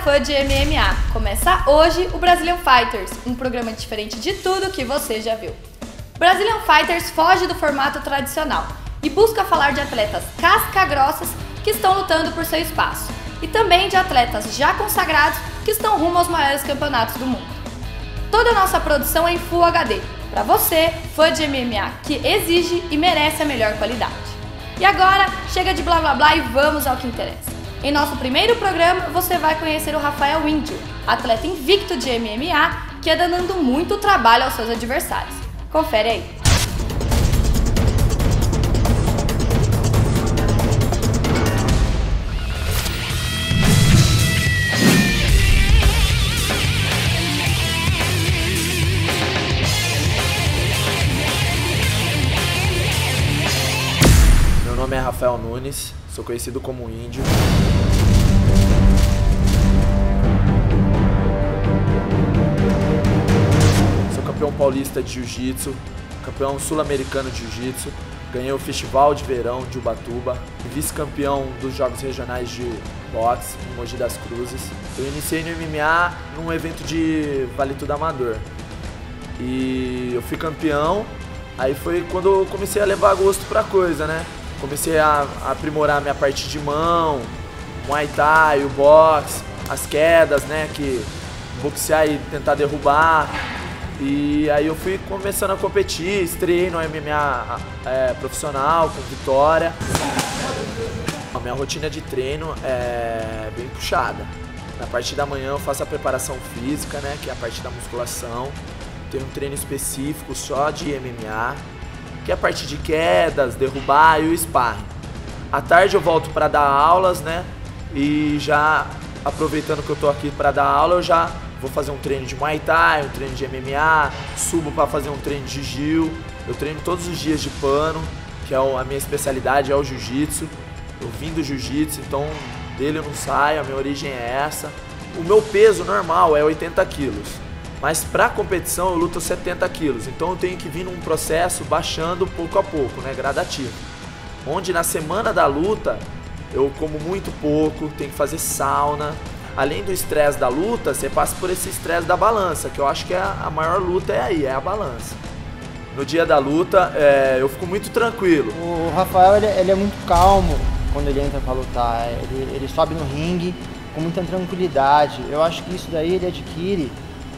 fã de MMA! Começa hoje o Brazilian Fighters, um programa diferente de tudo que você já viu. O Brazilian Fighters foge do formato tradicional e busca falar de atletas casca-grossas que estão lutando por seu espaço e também de atletas já consagrados que estão rumo aos maiores campeonatos do mundo. Toda a nossa produção é em Full HD, para você, fã de MMA, que exige e merece a melhor qualidade. E agora, chega de blá blá blá e vamos ao que interessa. Em nosso primeiro programa, você vai conhecer o Rafael Índio, atleta invicto de MMA que anda dando muito trabalho aos seus adversários. Confere aí. Meu nome é Rafael Nunes, sou conhecido como Índio. Sou campeão paulista de jiu-jitsu, campeão sul-americano de jiu-jitsu, ganhei o Festival de Verão de Ubatuba, vice-campeão dos Jogos Regionais de Boxe em Mogi das Cruzes. Eu iniciei no MMA num evento de Vale Tudo Amador e eu fui campeão, aí foi quando eu comecei a levar gosto pra coisa, né? Comecei a aprimorar minha parte de mão, o Muay Thai, o boxe, as quedas, né, que boxear e tentar derrubar. E aí eu fui começando a competir, estreiei no MMA profissional, com vitória. A minha rotina de treino é bem puxada. Na parte da manhã eu faço a preparação física, né, que é a parte da musculação. Tenho um treino específico só de MMA, que é a parte de quedas, derrubar e o sparring. À tarde eu volto para dar aulas, né? E já aproveitando que eu tô aqui para dar aula, eu já vou fazer um treino de Muay Thai, um treino de MMA, subo para fazer um treino de Jiu. Eu treino todos os dias de pano, que é a minha especialidade, é o jiu-jitsu. Eu vim do jiu-jitsu, então dele eu não saio, a minha origem é essa. O meu peso normal é 80 quilos. Mas para competição eu luto 70 quilos, então eu tenho que vir num processo baixando pouco a pouco, né, gradativo. Onde na semana da luta eu como muito pouco, tenho que fazer sauna. Além do estresse da luta, você passa por esse estresse da balança, que eu acho que a maior luta é aí, é a balança. No dia da luta eu fico muito tranquilo. O Rafael ele é muito calmo quando ele entra para lutar, ele sobe no ringue com muita tranquilidade. Eu acho que isso daí ele adquire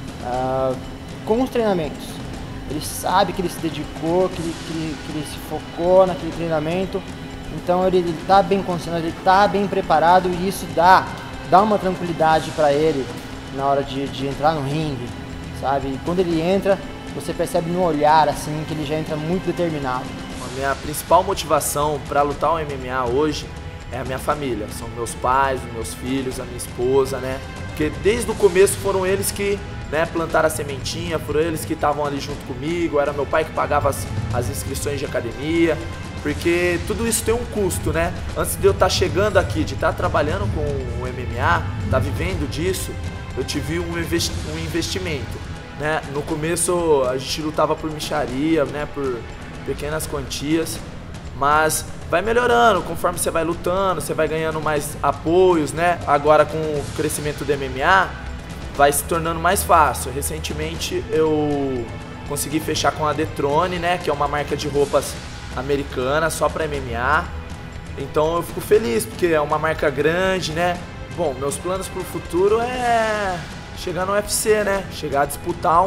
com os treinamentos. Ele sabe que ele se dedicou, que ele se focou naquele treinamento, então ele está bem concentrado, ele está bem preparado e isso dá uma tranquilidade para ele na hora de entrar no ringue, sabe? E quando ele entra, você percebe no olhar assim que ele já entra muito determinado. A minha principal motivação para lutar o MMA hoje é a minha família, são meus pais, os meus filhos, a minha esposa, né? Porque desde o começo foram eles que plantaram a sementinha, foram eles que estavam ali junto comigo, era meu pai que pagava as inscrições de academia, porque tudo isso tem um custo, né? Antes de eu estar chegando aqui, de estar trabalhando com o MMA, estar vivendo disso, eu tive um investimento, né? No começo a gente lutava por mixaria, né? Por pequenas quantias, mas vai melhorando, conforme você vai lutando, você vai ganhando mais apoios, né? Agora com o crescimento do MMA, vai se tornando mais fácil. Recentemente eu consegui fechar com a Detrone, né, que é uma marca de roupas americana só para MMA. Então eu fico feliz porque é uma marca grande, né? Bom, meus planos para o futuro é chegar no UFC, né? Chegar a disputar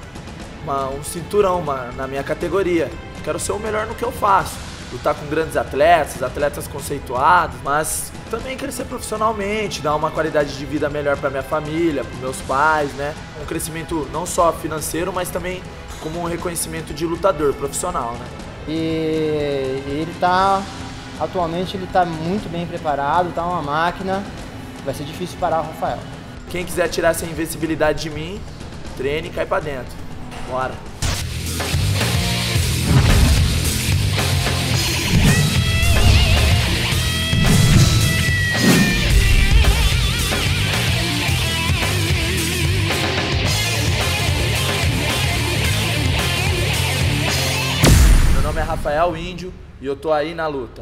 um cinturão na minha categoria. Quero ser o melhor no que eu faço. Lutar com grandes atletas conceituados, mas também crescer profissionalmente, dar uma qualidade de vida melhor para minha família, para meus pais, né? Um crescimento não só financeiro, mas também como um reconhecimento de lutador profissional, né? E atualmente ele tá muito bem preparado, tá uma máquina, vai ser difícil parar o Rafael. Quem quiser tirar essa invencibilidade de mim, treine e cai pra dentro. Bora! Meu nome é Rafael Índio e eu tô aí na luta.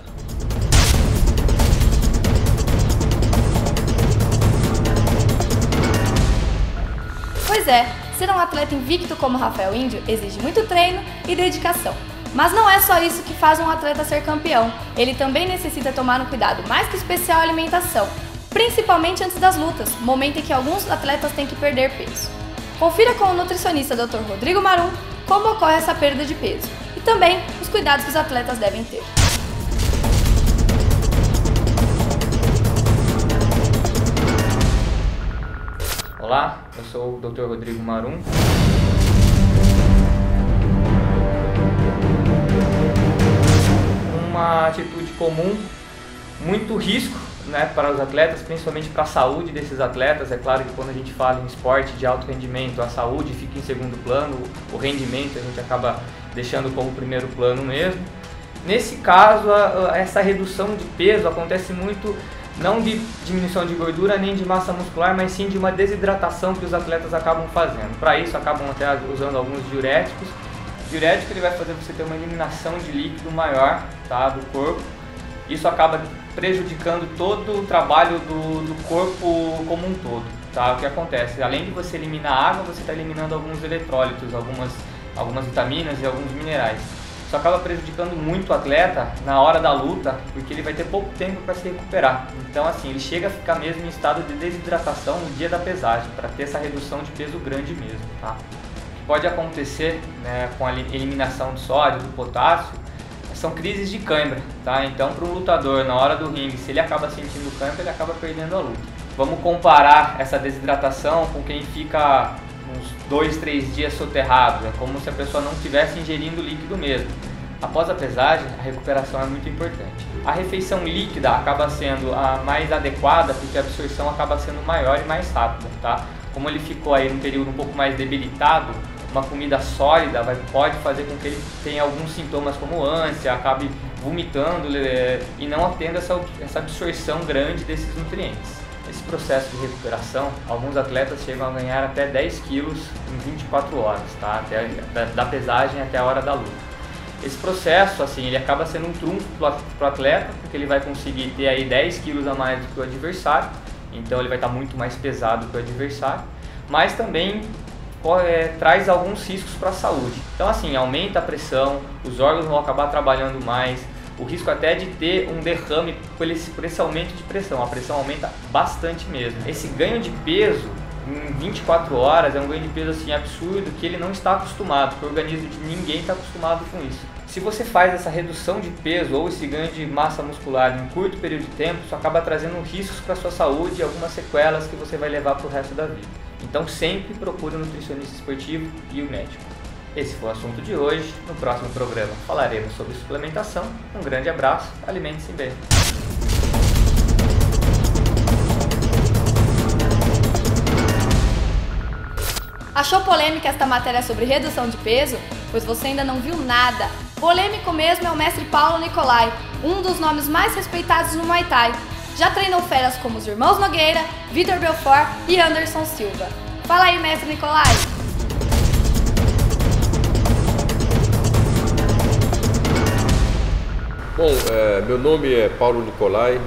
Pois é, ser um atleta invicto como Rafael Índio exige muito treino e dedicação. Mas não é só isso que faz um atleta ser campeão. Ele também necessita tomar um cuidado mais que especial à alimentação, principalmente antes das lutas, momento em que alguns atletas têm que perder peso. Confira com o nutricionista Dr. Rodrigo Marum como ocorre essa perda de peso e também os cuidados que os atletas devem ter. Olá, eu sou o Dr. Rodrigo Marum. Uma atitude comum, muito risco, né, para os atletas, principalmente para a saúde desses atletas. É claro que quando a gente fala em esporte de alto rendimento, a saúde fica em segundo plano, o rendimento a gente acaba deixando como primeiro plano mesmo. Nesse caso, essa redução de peso acontece muito não de diminuição de gordura nem de massa muscular, mas sim de uma desidratação que os atletas acabam fazendo. Para isso, acabam até usando alguns diuréticos. O diurético ele vai fazer você ter uma eliminação de líquido maior, tá, do corpo. Isso acaba prejudicando todo o trabalho do corpo como um todo. Tá? O que acontece? Além de você eliminar a água, você está eliminando alguns eletrólitos, algumas vitaminas e alguns minerais. Isso acaba prejudicando muito o atleta na hora da luta, porque ele vai ter pouco tempo para se recuperar. Então, assim, ele chega a ficar mesmo em estado de desidratação no dia da pesagem, para ter essa redução de peso grande mesmo. Tá? O que pode acontecer, né, com a eliminação do sódio, do potássio, são crises de cãibra. Tá? Então, para um lutador, na hora do ringue, se ele acaba sentindo cãibra, ele acaba perdendo a luta. Vamos comparar essa desidratação com quem fica uns 2, 3 dias soterrado, é como se a pessoa não estivesse ingerindo líquido mesmo. Após a pesagem, a recuperação é muito importante. A refeição líquida acaba sendo a mais adequada porque a absorção acaba sendo maior e mais rápida. Tá? Como ele ficou aí num período um pouco mais debilitado, uma comida sólida pode fazer com que ele tenha alguns sintomas como ânsia, acabe vomitando e não tendo essa absorção grande desses nutrientes. Esse processo de recuperação, alguns atletas chegam a ganhar até 10 quilos em 24 horas, tá? Da pesagem até a hora da luta. Esse processo, assim, ele acaba sendo um trunfo para o atleta, porque ele vai conseguir ter aí 10 quilos a mais do que o adversário, então ele vai estar muito mais pesado que o adversário, mas também traz alguns riscos para a saúde. Então, assim, aumenta a pressão, os órgãos vão acabar trabalhando mais, o risco até de ter um derrame por esse aumento de pressão. A pressão aumenta bastante mesmo. Esse ganho de peso em 24 horas é um ganho de peso assim absurdo que ele não está acostumado, porque o organismo de ninguém está acostumado com isso. Se você faz essa redução de peso ou esse ganho de massa muscular em um curto período de tempo, isso acaba trazendo riscos para a sua saúde e algumas sequelas que você vai levar para o resto da vida. Então sempre procure um nutricionista esportivo e o médico. Esse foi o assunto de hoje. No próximo programa falaremos sobre suplementação. Um grande abraço, alimente-se bem. Achou polêmica esta matéria sobre redução de peso? Pois você ainda não viu nada. Polêmico mesmo é o mestre Paulo Nicolai, um dos nomes mais respeitados no Muay Thai. Já treinou feras como os irmãos Nogueira, Vitor Belfort e Anderson Silva. Fala aí, mestre Nicolai! Bom, meu nome é Paulo Nicolai.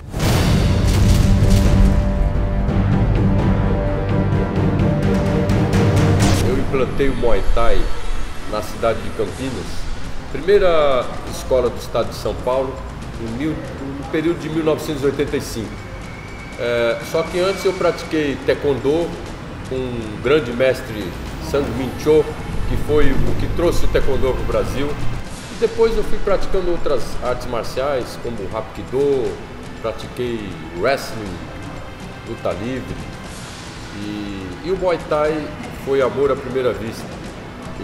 Eu implantei o Muay Thai na cidade de Campinas, primeira escola do estado de São Paulo, no período de 1985. Só que antes eu pratiquei Taekwondo com um grande mestre, Sang Min Cho, que foi o que trouxe o Taekwondo para o Brasil. Depois eu fui praticando outras artes marciais, como Hapkido, pratiquei wrestling, luta livre. E o Muay Thai foi amor à primeira vista. Em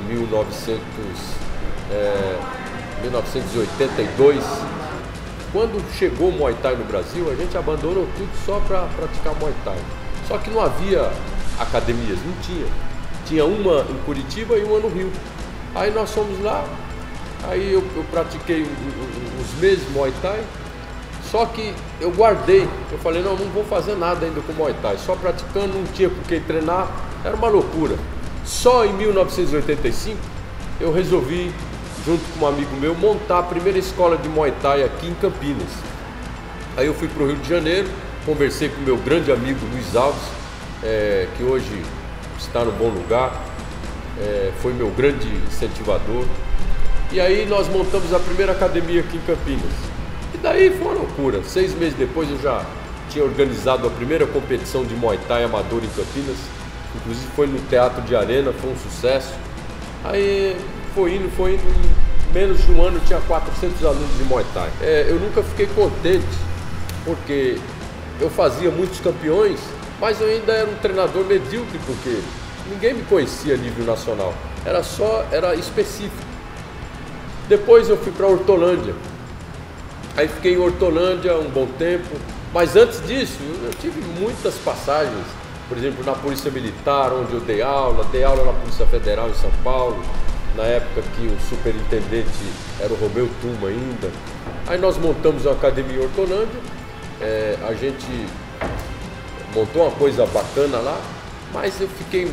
1982, quando chegou o Muay Thai no Brasil, a gente abandonou tudo só para praticar Muay Thai. Só que não havia academias, não tinha. Tinha uma em Curitiba e uma no Rio. Aí nós fomos lá. Aí eu pratiquei uns meses Muay Thai, só que eu guardei, eu falei, não vou fazer nada ainda com Muay Thai, só praticando, não tinha por que treinar, era uma loucura. Só em 1985 eu resolvi, junto com um amigo meu, montar a primeira escola de Muay Thai aqui em Campinas. Aí eu fui para o Rio de Janeiro, conversei com meu grande amigo Luiz Alves, que hoje está no bom lugar, foi meu grande incentivador. E aí nós montamos a primeira academia aqui em Campinas. E daí foi uma loucura. 6 meses depois eu já tinha organizado a primeira competição de Muay Thai amador em Campinas. Inclusive foi no Teatro de Arena, foi um sucesso. Aí foi indo, em menos de um ano tinha 400 alunos de Muay Thai. Eu nunca fiquei contente, porque eu fazia muitos campeões, mas eu ainda era um treinador medíocre, porque ninguém me conhecia a nível nacional. Era específico. Depois eu fui para Hortolândia. Aí fiquei em Hortolândia um bom tempo. Mas antes disso, eu tive muitas passagens. Por exemplo, na Polícia Militar, onde eu dei aula na Polícia Federal em São Paulo, na época que o superintendente era o Romeu Tuma ainda. Aí nós montamos uma academia em Hortolândia. A gente montou uma coisa bacana lá, mas eu fiquei,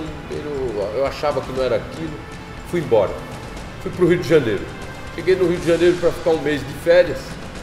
eu achava que não era aquilo. Fui embora. Fui para o Rio de Janeiro. Cheguei no Rio de Janeiro para ficar um mês de férias.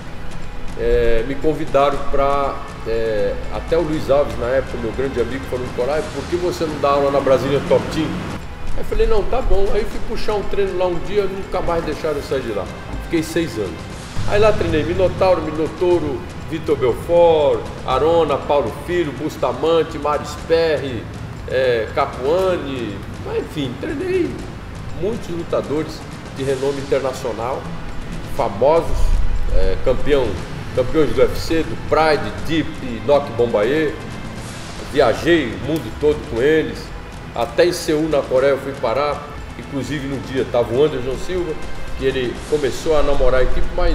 Me convidaram para... até o Luiz Alves, na época, meu grande amigo, falou: Nicolai, por que você não dá aula na Brasília Top Team? Aí eu falei: não, tá bom. Aí fui puxar um treino lá um dia, nunca mais deixaram eu sair de lá. Fiquei 6 anos. Aí lá treinei Minotauro, Vitor Belfort, Arona, Paulo Filho, Bustamante, Mário Sperry, Capuani. Enfim, treinei muitos lutadores de renome internacional, famosos, campeões do UFC, do Pride, Deep e Nock Bombaê. Viajei o mundo todo com eles, até em Seul, na Coreia, eu fui parar. Inclusive no dia estava o Anderson Silva, que ele começou a namorar a equipe, mas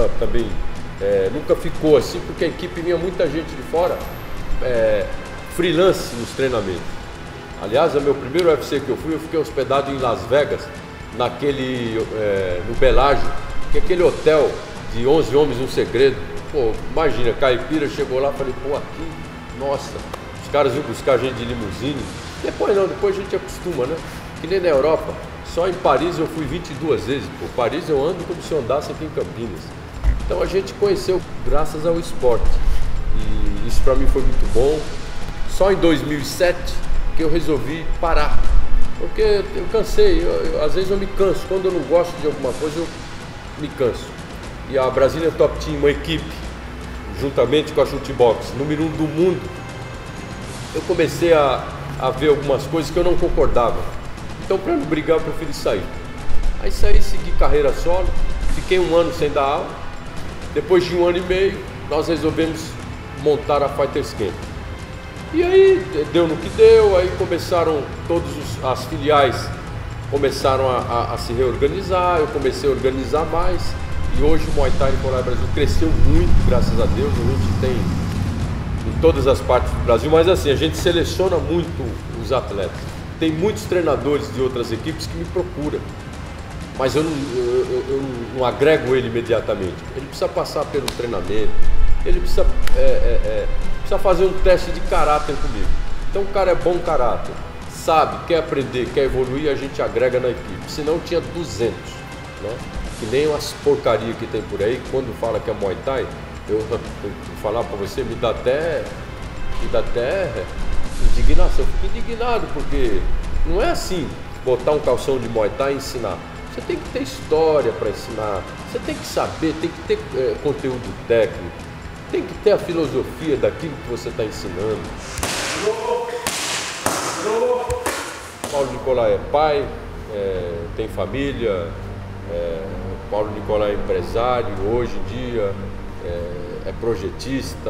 nunca ficou assim, porque a equipe vinha muita gente de fora, freelance nos treinamentos. Aliás, o meu primeiro UFC que eu fiquei hospedado em Las Vegas, no Bellagio, que é aquele hotel de 11 homens, um segredo. Pô, imagina, caipira, chegou lá, falei: pô, aqui, nossa, os caras iam buscar a gente de limusine. Depois a gente acostuma, né? Que nem na Europa, só em Paris eu fui 22 vezes. Pô, Paris eu ando como se eu andasse aqui em Campinas. Então a gente conheceu graças ao esporte, e isso para mim foi muito bom. Só em 2007 que eu resolvi parar, porque eu cansei. Às vezes eu me canso, quando eu não gosto de alguma coisa eu me canso. E a Brasília Top Team, uma equipe, juntamente com a Chutebox, número 1 do mundo, eu comecei a ver algumas coisas que eu não concordava. Então, para não brigar, eu preferi sair. Aí saí, segui carreira solo, fiquei 1 ano sem dar aula. Depois de 1 ano e meio, nós resolvemos montar a Fighters Camp. E aí deu no que deu, aí começaram as filiais começaram a se reorganizar, eu comecei a organizar mais. E hoje o Muay Thai Nicolai Brasil cresceu muito, graças a Deus. A gente tem em todas as partes do Brasil, mas assim, a gente seleciona muito os atletas. Tem muitos treinadores de outras equipes que me procuram, mas eu não agrego ele imediatamente. Ele precisa passar pelo treinamento, ele precisa fazer um teste de caráter comigo. Então o cara é bom caráter, sabe, quer aprender, quer evoluir, a gente agrega na equipe. Senão tinha 200, né? Que nem umas porcarias que tem por aí. Quando fala que é Muay Thai, eu vou falar pra você, me dá até indignação. Eu fico indignado, porque não é assim, botar um calção de Muay Thai e ensinar. Você tem que ter história para ensinar, você tem que saber, tem que ter conteúdo técnico, tem que ter a filosofia daquilo que você está ensinando. Paulo Nicolai é pai, tem família. Paulo Nicolai é empresário, hoje em dia é projetista.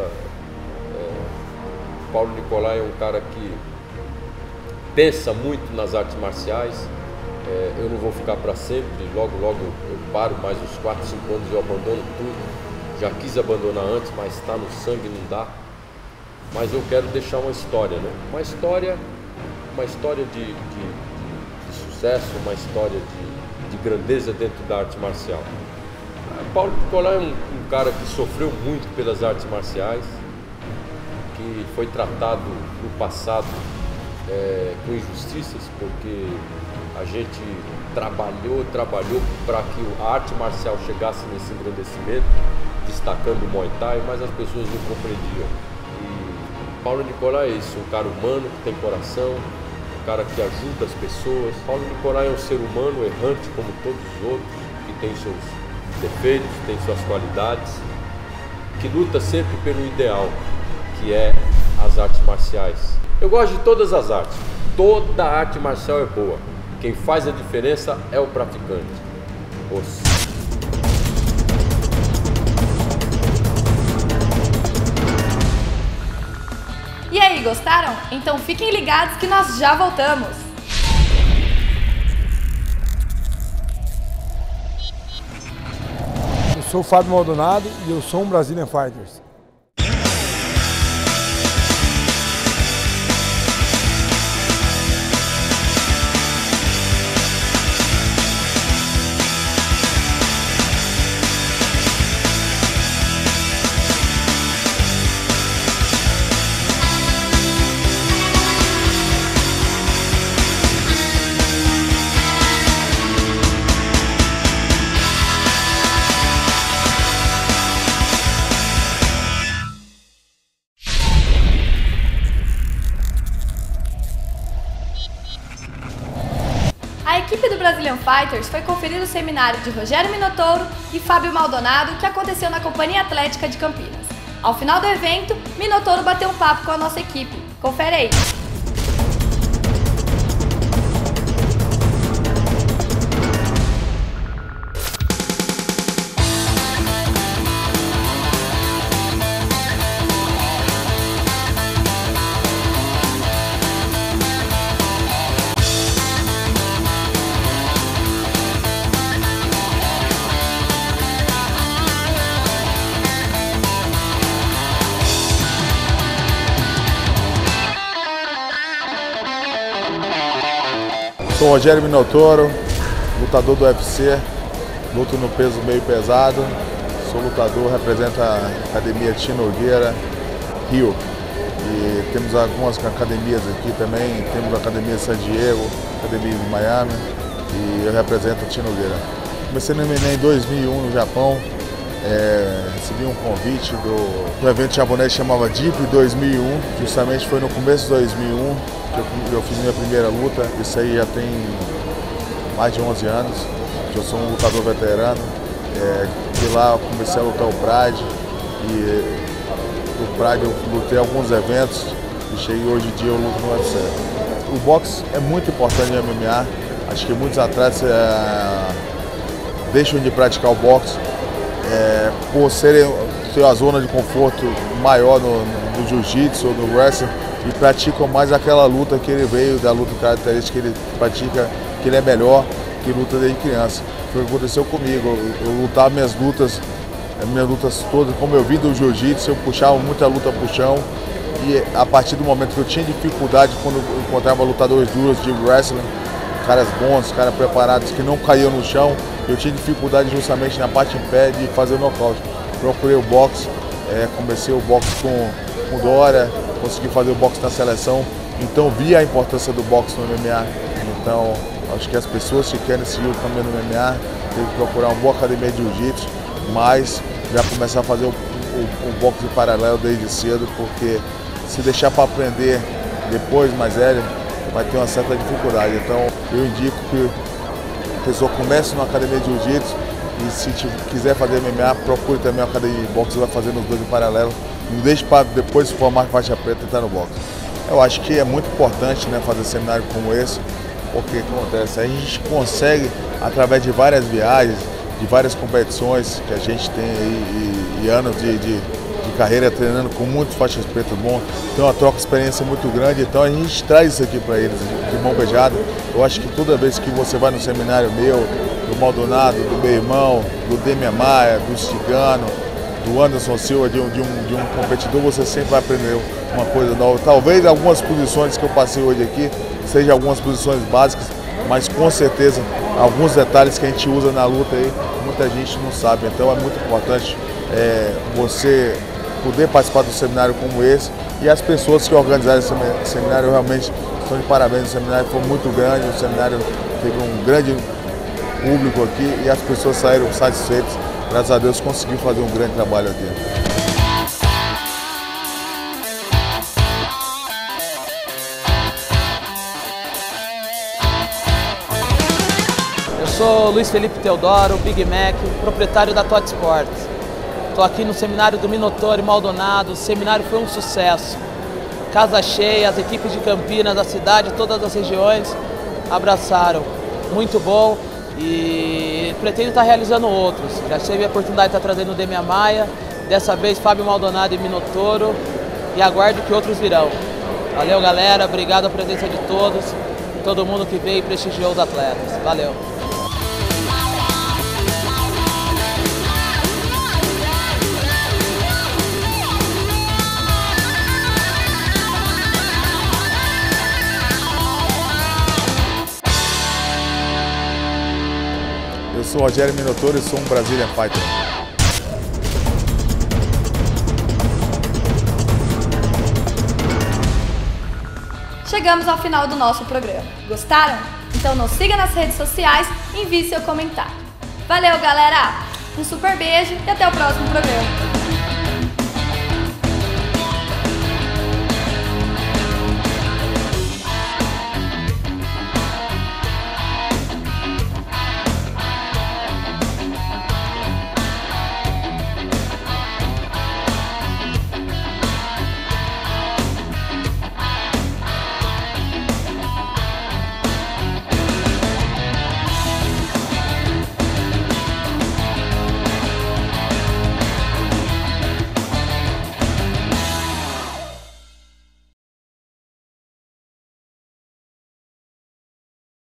Paulo Nicolai é um cara que pensa muito nas artes marciais. Eu não vou ficar para sempre, logo eu paro, mais uns 4, 5 anos eu abandono tudo. Já quis abandonar antes, mas está no sangue, não dá. Mas eu quero deixar uma história, né? Uma história de sucesso, uma história de grandeza dentro da arte marcial. Paulo Nicolai é um cara que sofreu muito pelas artes marciais, que foi tratado no passado com injustiças, porque a gente trabalhou para que a arte marcial chegasse nesse engrandecimento, destacando o Muay Thai, mas as pessoas não compreendiam. E Paulo Nicolai é isso, um cara humano, que tem coração, cara que ajuda as pessoas. Paulo Nicolai é um ser humano errante como todos os outros, que tem seus defeitos, tem suas qualidades, que luta sempre pelo ideal, que é as artes marciais. Eu gosto de todas as artes, toda arte marcial é boa. Quem faz a diferença é o praticante. E aí, gostaram? Então fiquem ligados que nós já voltamos! Eu sou o Fábio Maldonado e eu sou um Brazilian Fighters. A equipe do Brazilian Fighters foi conferir o seminário de Rogério Minotouro e Fábio Maldonado, que aconteceu na Companhia Atlética de Campinas. Ao final do evento, Minotouro bateu um papo com a nossa equipe. Confere aí! Sou Rogério Minotouro, lutador do UFC, luto no peso meio pesado, sou lutador, represento a Academia Tino Nogueira, Rio. E temos algumas academias aqui também, temos a Academia de San Diego, Academia de Miami e eu represento a Tino Nogueira. Comecei no MMA em 2001 no Japão, recebi um convite do evento japonês que chamava DIP 2001, justamente foi no começo de 2001 que eu fiz minha primeira luta. Isso aí já tem mais de 11 anos, que eu sou um lutador veterano. De lá eu comecei a lutar o Pride e do Pride eu lutei alguns eventos e cheguei hoje em dia eu luto no UFC. O boxe é muito importante no MMA, acho que muitos atletas deixam de praticar o boxe por ter a zona de conforto maior no jiu-jitsu ou no wrestling e praticam mais aquela luta que ele veio, da luta característica que ele pratica, que ele é melhor, que luta desde criança. Foi o que aconteceu comigo, eu lutava minhas lutas todas, como eu vim do jiu-jitsu, eu puxava muita luta pro chão e a partir do momento que eu tinha dificuldade, quando eu encontrava lutadores duros de wrestling, caras bons, caras preparados que não caíam no chão, eu tinha dificuldade justamente na parte em pé de fazer nocaute. Procurei o boxe, comecei o boxe com Dória, consegui fazer o boxe na seleção, então vi a importância do boxe no MMA. Então acho que as pessoas que querem seguir também no MMA têm que procurar uma boa academia de jiu-jitsu, mas já começar a fazer o boxe em paralelo desde cedo, porque se deixar para aprender depois, mais velho, vai ter uma certa dificuldade. Então eu indico que a pessoa comece numa academia de jiu-jitsu e se quiser fazer MMA, procure também a academia de boxe, vai fazendo os dois em paralelo. Não deixe para depois se formar faixa preta e estar no boxe. Eu acho que é muito importante, né, fazer seminário como esse, porque o que acontece? A gente consegue, através de várias viagens, de várias competições que a gente tem aí, e anos de carreira treinando com muitos faixas pretas bons, tem uma troca de experiência muito grande, então a gente traz isso aqui para eles de mão beijada. Eu acho que toda vez que você vai no seminário meu, do Maldonado, do meu irmão, do Demian Maia, do Cigano, do Anderson Silva, de um competidor, você sempre vai aprender uma coisa nova. Talvez algumas posições que eu passei hoje aqui sejam algumas posições básicas, mas com certeza alguns detalhes que a gente usa na luta aí, muita gente não sabe. Então é muito importante você poder participar de um seminário como esse, e as pessoas que organizaram esse seminário realmente estão de parabéns. O seminário foi muito grande, o seminário teve um grande público aqui e as pessoas saíram satisfeitas. Graças a Deus conseguiu fazer um grande trabalho aqui. sou Luiz Felipe Teodoro, Big Mac, proprietário da Tot Sports. Estou aqui no seminário do Minotauro e Maldonado. O seminário foi um sucesso. Casa cheia, as equipes de Campinas, da cidade, todas as regiões abraçaram. Muito bom e pretendo estar realizando outros. Já tive a oportunidade de estar trazendo o Demian Maia, dessa vez Fábio Maldonado e Minotauro, e aguardo que outros virão. Valeu, galera, obrigado a presença de todos, todo mundo que veio e prestigiou os atletas. Valeu! Eu sou o Rogério Minotauro e sou um Brazilian Fighter. Chegamos ao final do nosso programa. Gostaram? Então nos siga nas redes sociais e envie seu comentário. Valeu, galera! Um super beijo e até o próximo programa.